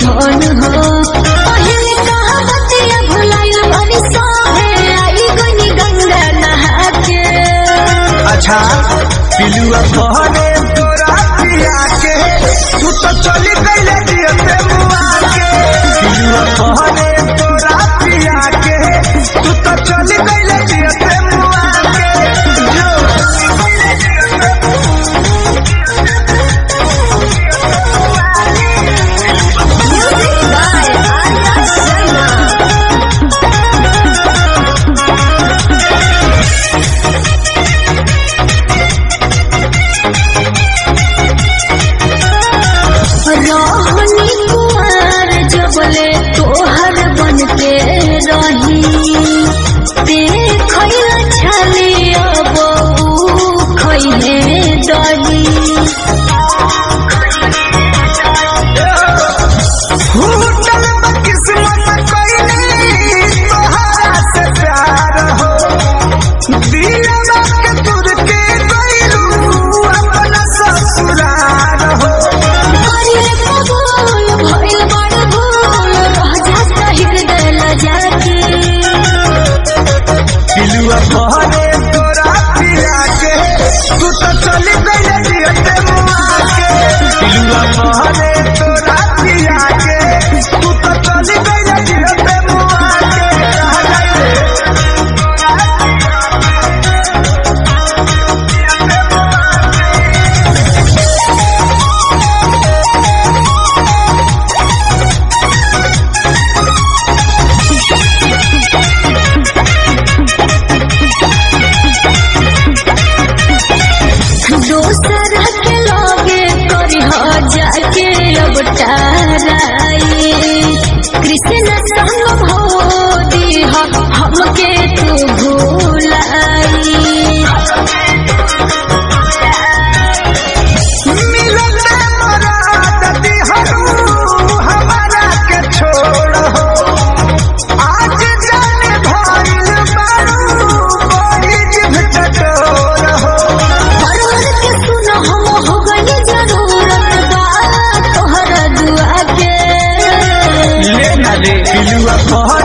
धन हो पहले कहावतिया भुलाइल बनी सोहे आई गनी गंगा नहा के। अच्छा पिलुआ कहने तोरा पिया के तू तो चली गईले दियते मुआ के। पिलुआ कहने तोरा पिया के तू तो चली गईले दियते मुआ के। रोहनी कुंवर जबले तोहर बन के रही देखैला छली अब खैहे दही। फूटल किस्मत कइनी तोहरा से प्यार हो दिलवा के तुर के गइलू अपना ससुराल हो। करिले कबूल भइल बड़ भूल रह जाता हृदय लजाके। पिलुआ कहने तोरा पिया के तू तो चली गईले दियते मुआ के। पिलुआ कहने तोरा पिया के तू तो चली गईले दियते मुआ के। कहाँ गईले दोसर के लगे करिह जाके अब ताराई कृष्ण संग भो दीह हमके तू भूलाई। मिलते मराद दिहरू हमारा के छोड़ हो आज जाने भइल बारू बड़ी जिभ चटोर हो। परवर के सुन हम हो गई जरूरत बा तोहरा दुआ के। ले ना ले पिलुआ कह